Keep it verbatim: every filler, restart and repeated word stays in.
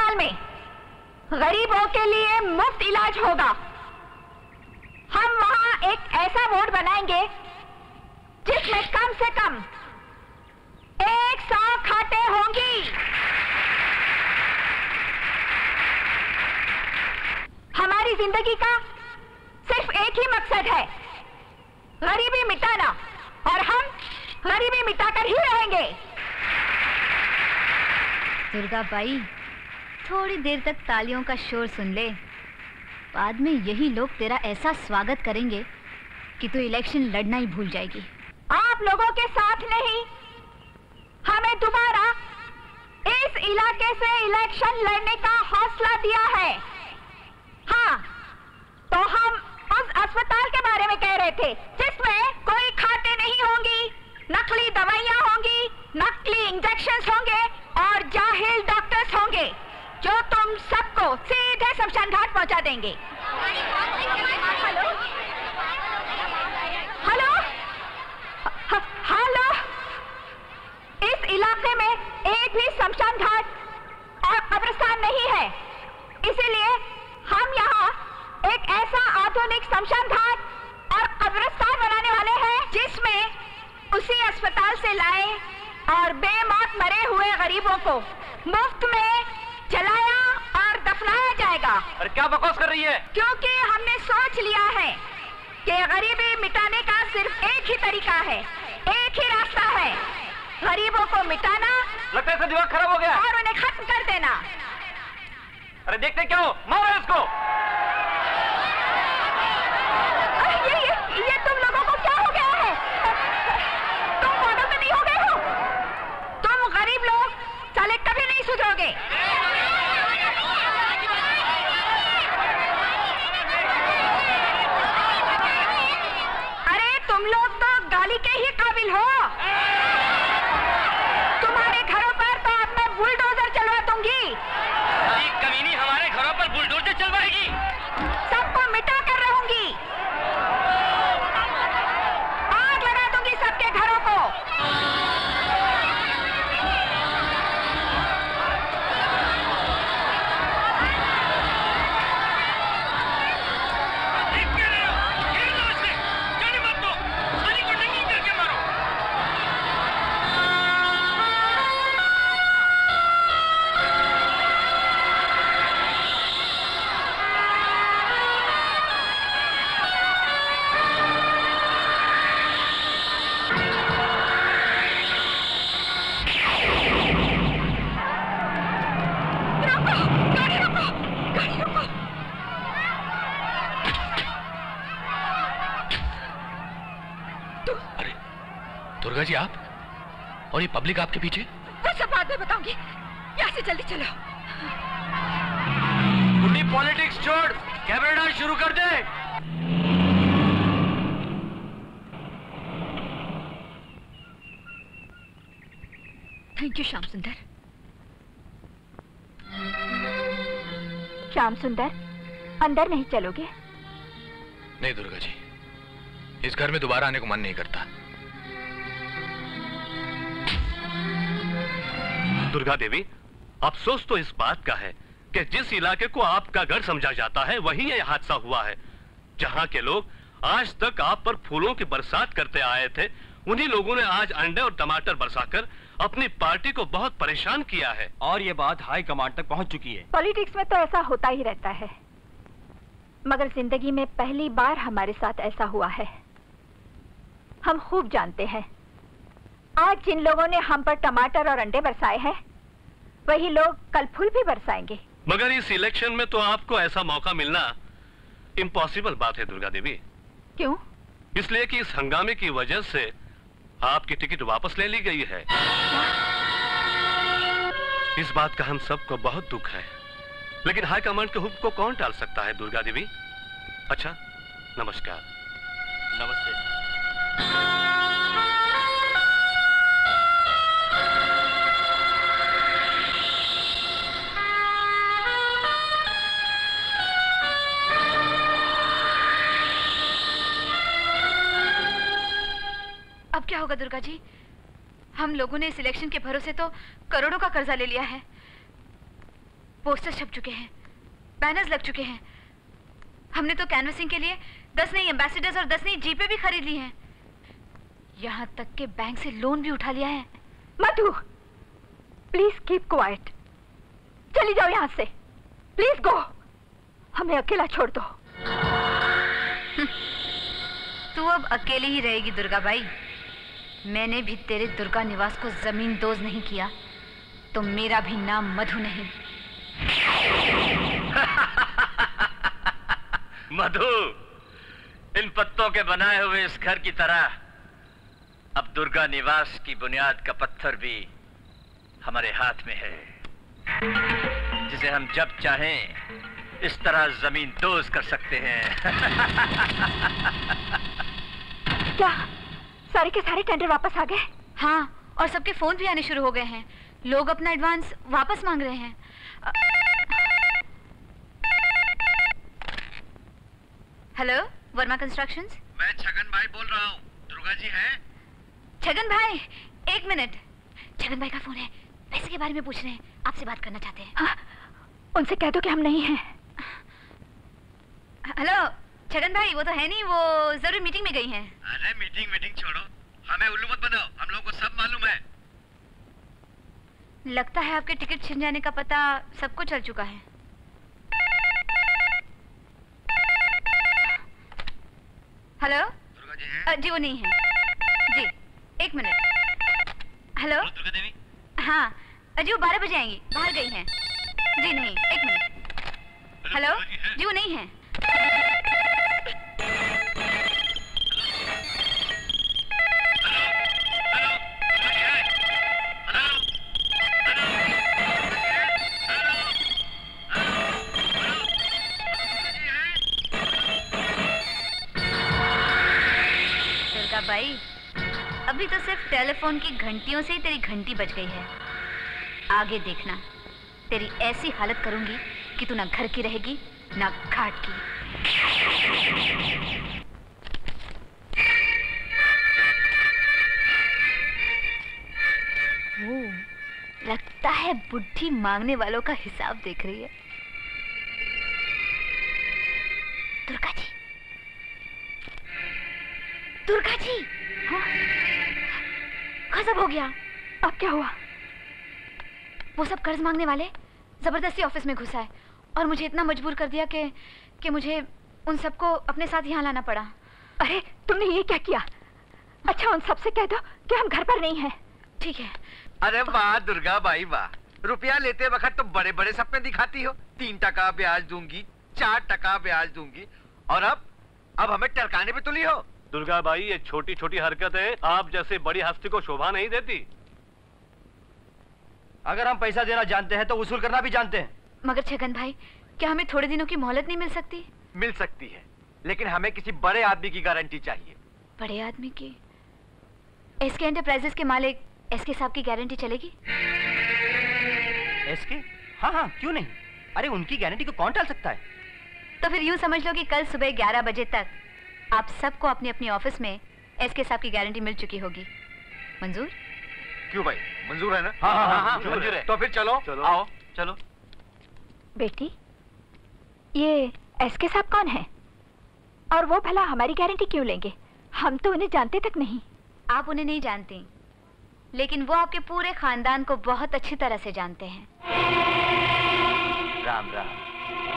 अस्पताल में गरीबों के लिए मुफ्त इलाज होगा। हम वहां एक ऐसा वार्ड बनाएंगे जिसमें कम से कम एक सौ खाटें होंगी। हमारी जिंदगी का सिर्फ एक ही मकसद है, गरीबी मिटाना, और हम गरीबी मिटाकर ही रहेंगे। दुर्गा बाई, थोड़ी देर तक तालियों का शोर सुन ले, बाद में यही लोग तेरा ऐसा स्वागत करेंगे कि तू इलेक्शन लड़ना ही भूल जाएगी। आप लोगों के साथ नहीं, हमें दोबारा इस इलाके से इलेक्शन लड़ने का हौसला दिया है। हाँ, तो हम उस अस्पताल के बारे में कह रहे थे जिसमें कोई खाते नहीं होंगी, नकली दवाइयां होंगी, नकली इंजेक्शंस होंगे और जाहिल डॉक्टर्स होंगे जो तुम सबको सीधे शमशान घाट पहुंचा देंगे। हेलो हेलो हेलो, इस इलाके में एक भी शमशान घाट और कब्रिस्तान नहीं है, इसीलिए हम यहाँ एक ऐसा आधुनिक शमशान घाट और कब्रिस्तान बनाने वाले हैं जिसमें उसी अस्पताल से लाए और बेमौत मरे हुए गरीबों को मुफ्त में जलाया और दफनाया जाएगा। अरे क्या बकवास कर रही है? क्योंकि हमने सोच लिया है कि गरीबी मिटाने का सिर्फ एक ही तरीका है, एक ही रास्ता है, गरीबों को मिटाना। लगता है इसका दिमाग खराब हो गया और उन्हें खत्म कर देना। अरे देखते क्यों, मारो इसको। ये, ये, ये तुम लोगों को क्या हो गया है? तुम मॉडल में नहीं हो गए हो? तुम गरीब लोग साले कभी नहीं सुधरोगे। अरे तुम लोग तो गाली के ही काबिल हो। तुम्हारे घरों पर तो अब मैं बुलडोजर चलवा दूंगी। कमीनी हमारे घरों पर बुलडोजर चलवाएगी। सबको मिटा कर रहूंगी, आग लगा दूंगी सबके घरों को। दुर्गा जी, आप और ये पब्लिक आपके पीछे? वो सब बाद में बताऊंगी, यहाँ से जल्दी चलो। बुढ़ी पॉलिटिक्स छोड़, कैमरा डांस शुरू कर दे। थैंक यू श्याम सुंदर। श्याम सुंदर, अंदर नहीं चलोगे? नहीं दुर्गा जी, इस घर में दोबारा आने को मन नहीं करता। दुर्गा देवी, अफसोस तो इस बात का है कि जिस इलाके को आपका घर समझा जाता है वहीं यह हादसा हुआ है। जहां के लोग आज तक आप पर फूलों की बरसात करते आए थे, उन्हीं लोगों ने आज अंडे और टमाटर बरसाकर अपनी पार्टी को बहुत परेशान किया है। और ये बात हाई कमांड तक पहुंच चुकी है। पॉलिटिक्स में तो ऐसा होता ही रहता है, मगर जिंदगी में पहली बार हमारे साथ ऐसा हुआ है। हम खूब जानते हैं, आज जिन लोगों ने हम पर टमाटर और अंडे बरसाए हैं, वही लोग कल फूल भी बरसाएंगे। मगर इस इलेक्शन में तो आपको ऐसा मौका मिलना इम्पॉसिबल बात है दुर्गा देवी। क्यों? इसलिए कि इस हंगामे की वजह से आपकी टिकट वापस ले ली गई है। इस बात का हम सबको बहुत दुख है, लेकिन हाईकमांड के हुक्म को कौन टाल सकता है दुर्गा देवी। अच्छा, नमस्कार। नमस्ते। अब क्या होगा दुर्गा जी? हम लोगों ने इस इलेक्शन के भरोसे तो करोड़ों का कर्जा ले लिया है। पोस्टर्स छप चुके हैं, बैनर्स लग चुके हैं। हमने तो कैनवसिंग के लिए दस नई एम्बेसडर्स और दस नई जीपें भी खरीद ली हैं। यहाँ तक के बैंक से लोन भी उठा लिया है। Madhu, please keep quiet. चली जाओ यहाँ से, प्लीज गो। हमें अकेला छोड़ दो। तू अब अकेली ही रहेगी दुर्गा बाई। मैंने भी तेरे दुर्गा निवास को जमीन दोज नहीं किया, तो मेरा भी नाम मधु नहीं। मधु, इन पत्तों के बनाए हुए इस घर की तरह अब दुर्गा निवास की बुनियाद का पत्थर भी हमारे हाथ में है, जिसे हम जब चाहें इस तरह जमीन दोज कर सकते हैं। क्या सारे के सारे टेंडर वापस आ गए? हाँ, और सबके फोन भी आने शुरू हो गए हैं। लोग अपना एडवांस वापस मांग रहे हैं। Hello, Verma constructions. मैं छगन भाई बोल रहा हूँ। दुर्गा जी हैं? छगन भाई, एक मिनट। छगन भाई का फोन है, पैसे के बारे में पूछ रहे हैं, आपसे बात करना चाहते हैं। हाँ, उनसे कह दो कि हम नहीं हैं। हेलो छगन भाई, वो तो है नहीं, वो जरूर मीटिंग में गई हैं। अरे मीटिंग मीटिंग छोड़ो, हमें उल्लू मत बनाओ, हम लोगों को सब मालूम है। लगता है आपके टिकट छिन जाने का पता सबको चल चुका है। हेलो दुर्गा जी हैं? अ, जी वो नहीं है जी, एक मिनट। हेलो दुर्गा देवी? हाँ जी, वो बारह बजे आएंगी, बाहर गई हैं। जी नहीं, एक मिनट। हेलो जी, वो नहीं है। दुर्गा बाई, अभी तो सिर्फ टेलीफोन की घंटियों से ही तेरी घंटी बज गई है। आगे देखना, तेरी ऐसी हालत करूंगी कि तू ना घर की रहेगी ना घाट की। वो लगता है बुद्धि मांगने वालों का हिसाब देख रही है। दुर्गा जी, दुर्गा जी, हाँ? गजब हो गया। अब क्या हुआ? वो सब कर्ज मांगने वाले जबरदस्ती ऑफिस में घुसा है और मुझे इतना मजबूर कर दिया कि कि मुझे उन सबको अपने साथ यहाँ लाना पड़ा। अरे तुमने ये क्या किया? अच्छा, उन सबसे कह दो कि हम घर पर नहीं हैं। ठीक है। अरे वाह दुर्गा बाई वाह, रुपया लेते वक्त तो बड़े बड़े सपने दिखाती हो। तीन टका ब्याज दूंगी, चार टका ब्याज दूंगी, और अब अब हमें टरकाने पे तुली हो। दुर्गा बाई, ये छोटी छोटी हरकतें आप जैसे बड़ी हस्ती को शोभा नहीं देती। अगर हम पैसा देना जानते हैं तो वसूल करना भी जानते हैं। मगर छगन भाई, क्या हमें थोड़े दिनों की मोहलत नहीं मिल सकती? मिल सकती है, लेकिन हमें किसी बड़े आदमी की गारंटी चाहिए। बड़े आदमी की? एसके एंटरप्राइजेस के मालिक एसके साहब की गारंटी चलेगी? एसके? हाँ हाँ, क्यों नहीं। अरे उनकी गारंटी को कौन टाल सकता है। तो फिर यूं समझ लो कि कल सुबह ग्यारह बजे तक आप सबको अपनी अपनी ऑफिस में एसके साहब की गारंटी मिल चुकी होगी। मंजूर? क्यों भाई, मंजूर है ना? हाँ हाँ हाँ, मंजूर है। तो फिर चलो, चलो आओ चलो। बेटी, ये एसके साहब कौन है? और वो भला हमारी गारंटी क्यों लेंगे? हम तो उन्हें जानते तक नहीं। आप उन्हें नहीं जानती, लेकिन वो आपके पूरे खानदान को बहुत अच्छी तरह से जानते हैं। राम राम।